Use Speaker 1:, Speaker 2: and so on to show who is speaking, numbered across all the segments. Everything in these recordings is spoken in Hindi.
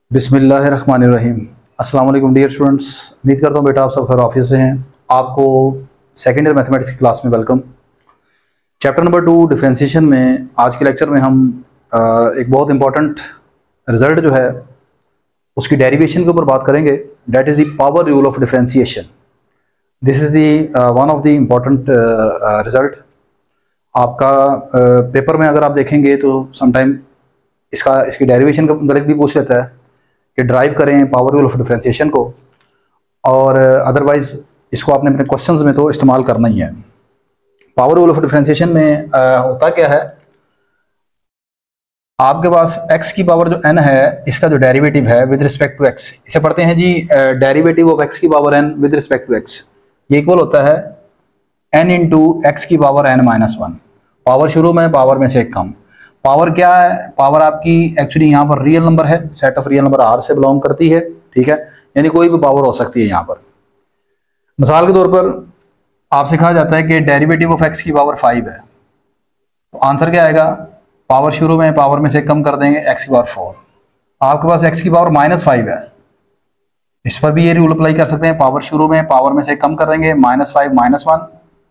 Speaker 1: बिस्मिल्लाहिर्रहमानिर्रहीम। अस्सलाम वालेकुम डियर स्टूडेंट्स, उम्मीद करता हूँ बेटा आप सब खैर ऑफिस से हैं। आपको सेकेंड ईयर मैथमेटिक्स की क्लास में वेलकम। चैप्टर नंबर 2 डिफरेंशिएशन में आज के लेक्चर में हम एक बहुत इंपॉर्टेंट रिजल्ट जो है उसकी डेरिवेशन के ऊपर बात करेंगे। That is the power rule of differentiation. This is the one of the important result. आपका पेपर में अगर आप देखेंगे तो समटाइम इसकी डेरिवेशन का मतलब भी पूछ लेता है कि ड्राइव करें पावर रूल ऑफ डिफरेंशिएशन को, और अदरवाइज इसको आपने अपने क्वेश्चंस में तो इस्तेमाल करना ही है। पावर रूल ऑफ डिफरेंशिएशन में होता क्या है, आपके पास x की पावर जो n है इसका जो डेरिवेटिव है विद रिस्पेक्ट टू x, इसे पढ़ते हैं जी डेरिवेटिव ऑफ x की power n with respect to x, ये इक्वल होता है n इंटू एक्स की पावर n माइनस 1। पावर शुरू में पावर में से एक कम। पावर क्या है? पावर आपकी एक्चुअली यहाँ पर रियल नंबर है, set of real number R से बिलोंग करती है, ठीक है। यानी कोई भी पावर हो सकती है यहाँ पर। मिसाल के तौर पर आपसे कहा जाता है कि डेरिवेटिव ऑफ x की पावर 5 है, तो आंसर क्या आएगा? पावर शुरू में पावर में से कम कर देंगे, x की पावर 4। आपके पास x की पावर -5 है, इस पर भी ये रूल अप्लाई कर सकते हैं। पावर शुरू में पावर में से कम कर देंगे, -5 -1,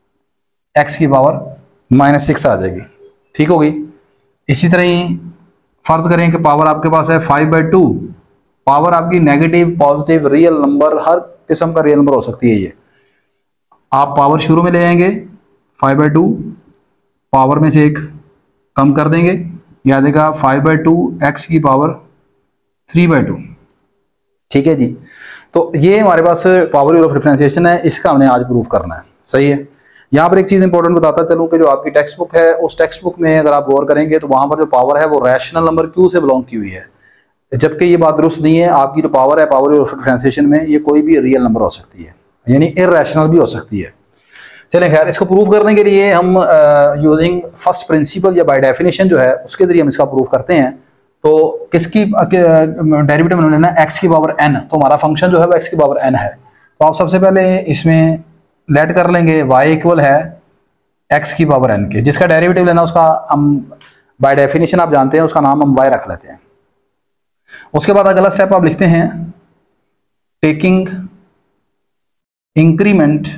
Speaker 1: x की पावर -6 आ जाएगी, ठीक होगी। इसी तरह ही फर्ज करें कि पावर आपके पास है 5/2। पावर आपकी नेगेटिव पॉजिटिव रियल नंबर, हर किस्म का रियल नंबर हो सकती है ये। आप पावर शुरू में ले आएंगे 5/2, पावर में से एक कम कर देंगे, याद देगा 5/2 x की पावर 3/2, ठीक है जी। तो ये हमारे पास पावर रूल ऑफ डिफरेंशिएशन है, इसका हमने आज प्रूफ करना है, सही है। यहाँ पर एक चीज़ इंपॉर्टेंट बताता चलूँ कि जो आपकी टेक्स्ट बुक है उस टेक्स्ट बुक में अगर आप गौर करेंगे तो वहाँ पर जो पावर है वो रैशनल नंबर Q से बिलोंग की हुई है, जबकि ये बात दुरुस्त नहीं है। आपकी जो पावर है पावर ऑफ डिफरेंशिएशन में ये कोई भी रियल नंबर हो सकती है, यानी इररेशनल भी हो सकती है। चलें खैर, इसको प्रूव करने के लिए हम यूजिंग फर्स्ट प्रिंसिपल या बाय डेफिनेशन जो है उसके जरिए हम इसका प्रूफ करते हैं। तो किसकी डेरिवेटिव हमने लेना है? x की पावर n। तो हमारा फंक्शन जो है वो x की पावर n है। तो आप सबसे पहले इसमें लेट कर लेंगे y इक्वल है x की पावर n के, जिसका डेरिवेटिव लेना उसका हम बाय डेफिनेशन आप जानते हैं उसका नाम हम y रख लेते हैं। उसके बाद अगला स्टेप आप लिखते हैं taking increment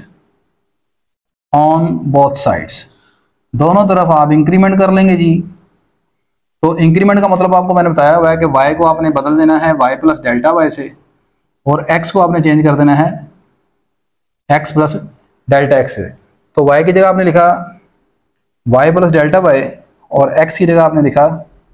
Speaker 1: on both sides. दोनों तरफ आप इंक्रीमेंट कर लेंगे जी। तो इंक्रीमेंट का मतलब आपको मैंने बताया हुआ है कि y को आपने बदल देना है y प्लस डेल्टा y से, और x को आपने चेंज कर देना है x प्लस डेल्टा x से। तो y की जगह आपने लिखा y प्लस डेल्टा y, और x की जगह आपने लिखा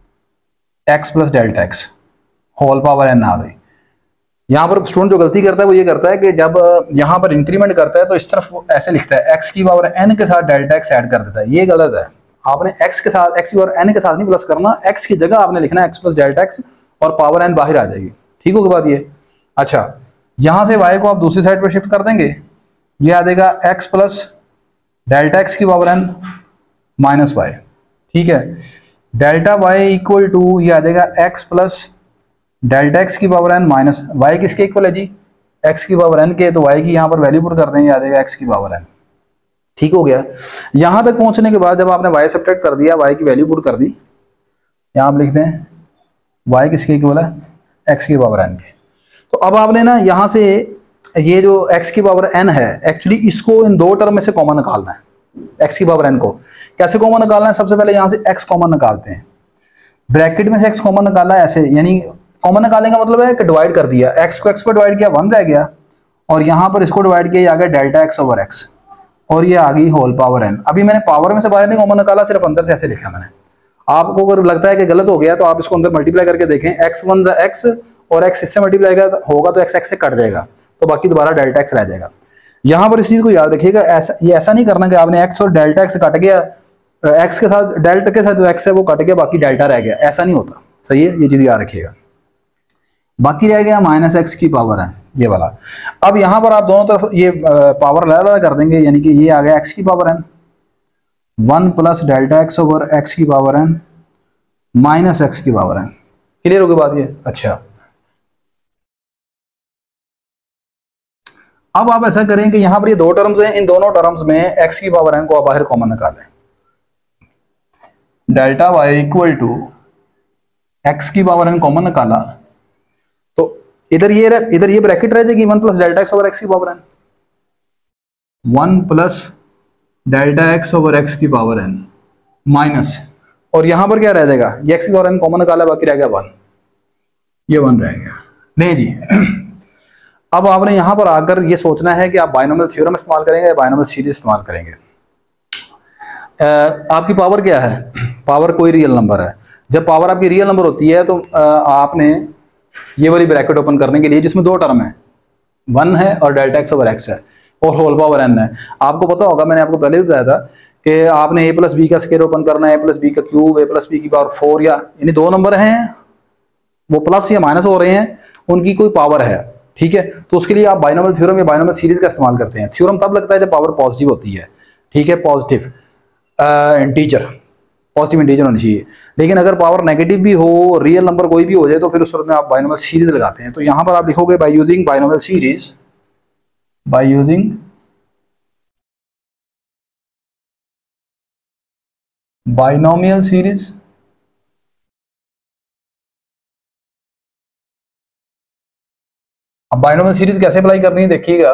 Speaker 1: x plus delta x whole power n आ गई। यहाँ पर स्टूडेंट जो गलती करता है वो ये करता है कि जब यहाँ पर इंक्रीमेंट करता है तो इस तरफ वो ऐसे लिखता है x की पावर n के साथ डेल्टा x ऐड कर देता है। ये गलत है। आपने x के साथ x की पावर n के साथ नहीं प्लस करना, x की जगह आपने लिखना है x प्लस डेल्टा x और पावर n बाहर आ जाएगी, ठीक होगी बात ये। अच्छा, यहाँ से y को आप दूसरी साइड पर शिफ्ट कर देंगे, ये आ जाएगा x प्लस डेल्टा x की पावर n माइनस y, ठीक है। डेल्टा y इक्वल टू ये आ जाएगा x प्लस डेल्टा x की पावर n माइनस y। किसके इक्वल है जी? x की पावर n के। तो y की यहाँ पर वैल्यू पुट कर देंगे, आ जाएगा x की पावर n, ठीक हो गया। यहाँ तक पहुँचने के बाद जब आपने y सब्ट्रैक्ट कर दिया, y की वैल्यू पुट कर दी, यहाँ आप लिखते हैं y किसके इक्वल है? x की पावर n के। तो अब आपने ना यहाँ से ये जो x की पावर n है, एक्चुअली इसको इन दो टर्म में से कॉमन निकालना है। x की पावर n को कैसे कॉमन निकालना है? सबसे पहले यहाँ से x कॉमन निकालते हैं, ब्रैकेट में से x कॉमन निकाला है ऐसे, यानी कॉमन निकालने का मतलब है कि डिवाइड कर दिया, x को x पर डिवाइड किया 1 रह गया, और यहाँ पर इसको डिवाइड किया, ये आ गया डेल्टा x ओवर x, और ये आ गई होल पावर n। अभी मैंने पावर में से बाहर नहीं कॉमन निकाला, सिर्फ अंदर से ऐसे लिखा मैंने। आपको अगर लगता है कि गलत हो गया तो आप इसको अंदर मल्टीप्लाई करके देखें, x1 x और x इससे मल्टीप्लाई होगा तो x से कट जाएगा, तो बाकी दोबारा डेल्टा x रह जाएगा। यहाँ पर इस चीज को याद रखिएगा, ऐसा नहीं करना कि आपने x और डेल्टा x कट गया, x के साथ डेल्टा के साथ जो x है वो कट गया, बाकी डेल्टा रह गया, ऐसा नहीं होता, सही है। ये चीज याद रखिएगा। बाकी रह गया -x की पावर n, ये वाला। अब यहाँ पर आप दोनों तरफ ये पावर अलग कर देंगे, यानी कि ये आ गया x की power n 1 plus delta x over x की पावर n माइनस x की पावर n। क्लियर होगी बात ये? अच्छा, अब आप ऐसा करें कि यहाँ पर ये दो टर्म्स हैं, इन दोनों टर्म्स में x की पावर n को आप बाहर कॉमन निकालें। Delta y equal to x की पावर n कॉमन निकाला, तो इधर ये ब्रैकेट रह जाएगी 1 plus delta x over x की power n, 1 plus delta x over x की पावर एन माइनस, और यहां पर क्या रह जाएगा, ये एक्स की पावर एन कॉमन निकाला, बाकी रह गया 1, ये 1 रह गया। नहीं जी अब आपने यहां पर आकर ये सोचना है कि आप बायनोमियल थ्योरम इस्तेमाल करेंगे या बायनोमियल सीरीज इस्तेमाल करेंगे। आपकी पावर क्या है, पावर कोई रियल नंबर है। जब पावर आपकी रियल नंबर होती है तो आपने ये वाली ब्रैकेट ओपन करने के लिए, जिसमें दो टर्म है, 1 है और डेल्टा एक्स ओवर एक्स है और होल पावर एन है। आपको पता होगा, मैंने आपको पहले भी बताया था कि आपने a प्लस बी का स्क्वायर ओपन करना है, a प्लस बी का क्यूब, a प्लस बी की पावर 4, या यानी दो नंबर हैं वो प्लस या माइनस हो रहे हैं, उनकी कोई पावर है, ठीक है। तो उसके लिए आप बायनोमियल थ्योरम या बायनोमियल सीरीज का इस्तेमाल करते हैं। थ्योरम तब लगता है जब पावर पॉजिटिव होती है, ठीक है, पॉजिटिव इंटीजर, पॉजिटिव इंटीजर होनी चाहिए। लेकिन अगर पावर नेगेटिव भी हो, रियल नंबर कोई भी हो जाए, तो फिर उस सूरत में आप बायनोमियल सीरीज लगाते हैं। तो यहां पर आप लिखोगे by using binomial series, by using binomial series. अब बायनोमियल सीरीज कैसे अप्लाई करनी है देखिएगा,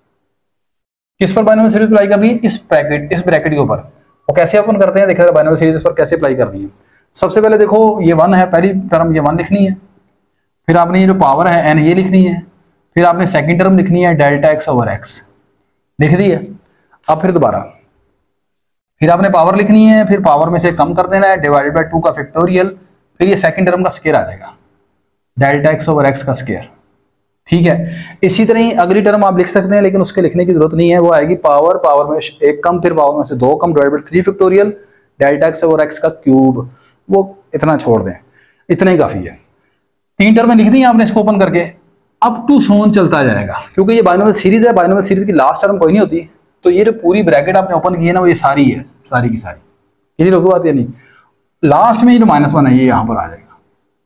Speaker 1: किस पर बायनोमियल सीरीज अप्लाई करनी है, इस ब्रैकेट के ऊपर। वो कैसे ओपन करते हैं, देखिए बायनोमियल सीरीज पर कैसे अप्लाई करनी है। सबसे पहले देखो ये 1 है, पहली टर्म ये 1 लिखनी है, फिर आपने ये जो पावर है n ये लिखनी है, फिर आपने सेकंड टर्म लिखनी है डेल्टा एक्स ओवर एक्स, लिख दी है। अब फिर दोबारा फिर आपने पावर लिखनी है, फिर पावर में से कम कर देना है, डिवाइडेड बाय 2 का फैक्टोरियल, फिर ये सेकंड टर्म का स्क्वायर आ जाएगा, डेल्टा एक्स ओवर एक्स का स्क्वायर, ठीक है। इसी तरह ही अगली टर्म आप लिख सकते हैं, लेकिन उसके लिखने की जरूरत नहीं है, वो आएगी पावर में एक कम, फिर पावर में से 2 कम, divided by 3 factorial, delta x over x का क्यूब। वो इतना छोड़ दें, इतना ही काफी है। 3 टर्में लिख दी आपने इसको ओपन करके, अप टू सोन चलता जाएगा, क्योंकि ये बायनोमियल सीरीज है, बायनोमियल सीरीज की लास्ट टर्म कोई नहीं होती। तो ये जो पूरी ब्रैकेट आपने ओपन की है ना, वो ये सारी है, सारी की सारी, क्लियर होगी बात या नहीं। लास्ट में ये जो -1 है ये यहाँ पर आ जाएगा,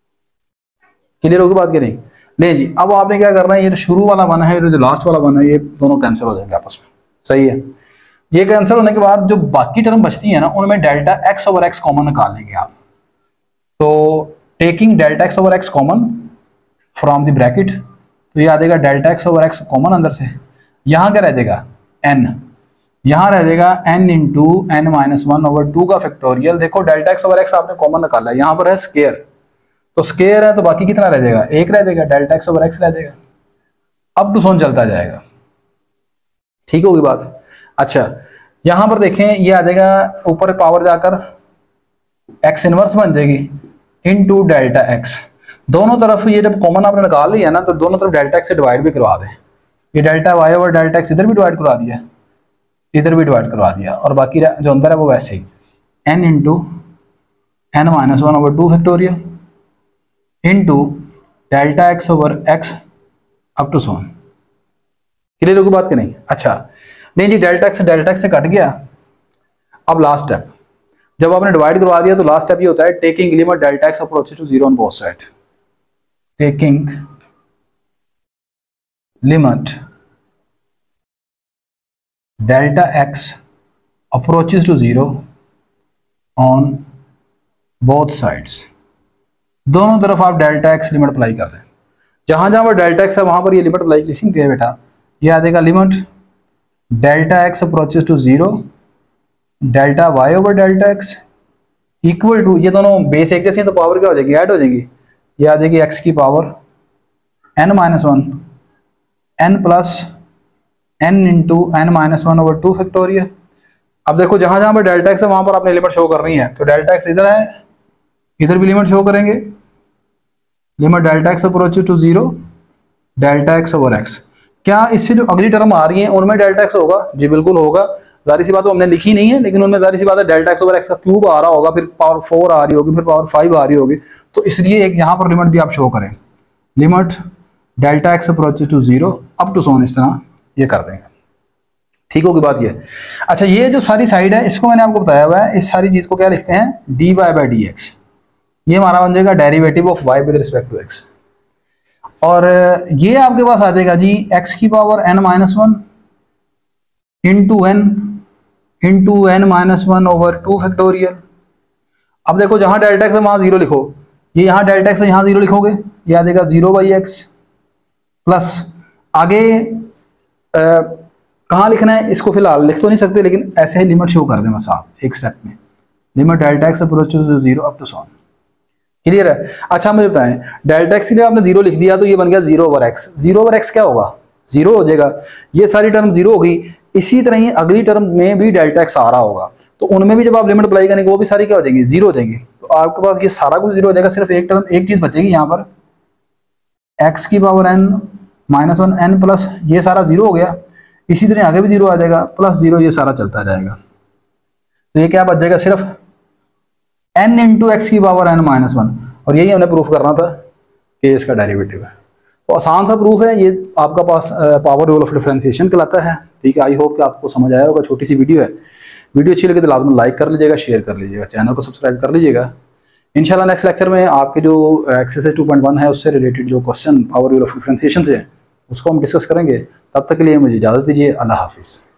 Speaker 1: क्लियर होगी बात या नहीं। नहीं जी, अब आपने क्या करना है, ये जो शुरू वाला 1 है, जो लास्ट वाला 1 है, ये दोनों कैंसिल हो जाएंगे आपस में, सही है। ये कैंसिल होने के बाद जो बाकी टर्म बचती है ना, उनमें delta x over x common निकाल लेंगे आप। तो taking delta x over x common from the bracket, तो ये आ जाएगा delta x over x common अंदर से, यहाँ क्या रह जाएगा n, यहाँ रह जाएगा n into n minus 1 over 2 का फैक्टोरियल। देखो डेल्टा एक्स ओवर एक्स आपने कॉमन निकाला है, यहाँ पर है स्केयर, तो स्केयर है तो बाकी कितना रह जाएगा, 1 रह जाएगा, डेल्टा एक्स ओवर एक्स रह जाएगा, अप टू सोन चलता जाएगा, ठीक होगी बात। अच्छा यहां पर देखें, ये आ जाएगा ऊपर पावर जाकर एक्स इनवर्स बन जाएगी इनटू डेल्टा एक्स। दोनों तरफ ये जब कॉमन आपने निकाल लिया ना, तो दोनों तरफ डेल्टा एक्स से डिवाइड भी करवा दें। ये delta y over delta x इधर भी डिवाइड करवा दिया, इधर भी डिवाइड करवा दिया, और बाकी जो अंदर है वो वैसे ही n into n minus 1 over 2 factorial into delta x over x up to so on, clear होगी बात कि नहीं। अच्छा नहीं जी, डेल्टा एक्स से कट गया। अब लास्ट स्टेप, जब आपने डिवाइड करवा दिया तो लास्ट स्टेप ये होता है taking limit delta x approaches to 0 on both side, taking limit delta x approaches to 0 on both sides. दोनों तरफ आप डेल्टा एक्स लिमिट अप्लाई कर दें, जहां जहां पर डेल्टा एक्स है वहां पर ये लिमिट अप्लाई लिखेंगे है बेटा। ये आ जाएगा limit delta x approaches to 0 delta y over delta x equal to, ये दोनों बेस एक जैसे हैं तो पावर क्या हो जाएगी, ऐड हो जाएगी। ये आ जाएगी एक्स की power n minus 1 n plus n into n minus 1 over 2 factorial. अब देखो जहां जहां पर डेल्टा एक्स है वहां पर आपने लिमिट शो करनी है, तो डेल्टा एक्स इधर है, इधर भी लिमिट शो करेंगे, limit delta x approaches to 0 delta x over x. क्या इससे जो अगली टर्म आ रही है उनमें डेल्टा एक्स होगा, जी बिल्कुल होगा, जारी सी बात, तो हमने लिखी नहीं है, लेकिन उनमें जारी सी बात है डेल्टा एक्स ओवर एक्स का क्यूब आ रहा होगा, फिर पावर 4 आ रही होगी, फिर पावर 5 आ रही होगी, तो इसलिए एक यहाँ पर लिमिट भी आप शो करें, limit delta x approaches to 0 up to so on, इस तरह ये कर देंगे, ठीक होगी बात ये। अच्छा ये जो सारी साइड है इसको मैंने आपको बताया हुआ है, इस सारी चीज को क्या लिखते हैं, dy बाई डी एक्स, ये हमारा बन जाएगा derivative of y with respect to x, और ये आपके पास आ जाएगा जी x की power n minus 1 into n minus 1 over 2 factorial. अब देखो जहां डेल्टा एक्स है वहां 0 लिखो, ये यहाँ डेल्टा एक्स है, यहाँ 0 लिखोगे, ये आ जाएगा 0/x प्लस आगे कहाँ लिखना है इसको फिलहाल लिख तो नहीं सकते, लेकिन ऐसे ही लिमिट शो कर दें बस आप एक स्टेप में, limit delta x approaches 0 up to सॉन। क्लियर है? अच्छा मुझे बताएं, डेल्टा एक्स के लिए आपने 0 लिख दिया तो ये बन गया 0/x। 0/x क्या होगा? 0 हो जाएगा, ये सारी टर्म 0 होगी। इसी तरह ही अगली टर्म में भी डेल्टा एक्स आ रहा होगा, तो उनमें भी जब आप लिमिट अप्लाई करेंगे वो भी सारी क्या हो जाएंगी? 0 हो जाएंगी। तो आपके पास ये सारा कुछ 0 हो जाएगा, सिर्फ एक टर्म, एक चीज बचेगी यहाँ पर, x की power n minus 1 n plus, ये सारा 0 हो गया। इसी तरह आगे भी 0 आ जाएगा, प्लस 0, ये सारा चलता जाएगा। तो ये क्या बच जाएगा? सिर्फ n इंटू एक्स की पावर n माइनस 1, और यही हमने प्रूफ करना था कि इसका डेरिवेटिव है। तो आसान सा प्रूफ है ये, आपका पास पावर रूल ऑफ डिफरेंशिएशन कहलाता है। ठीक है, आई होप कि आपको समझ आया होगा। छोटी सी वीडियो है, वीडियो अच्छी लगे तो लाजमी लाइक कर लीजिएगा, शेयर कर लीजिएगा, चैनल को सब्सक्राइब कर लीजिएगा। इंशाल्लाह नेक्स्ट लेक्चर में आपके जो एक्सरसाइज 2.1 है उससे रिलेटेड जो question power rule of differentiation से उसको हम डिस्कस करेंगे। तब तक के लिए मुझे इजाज़त दीजिए। अल्लाह हाफिज़।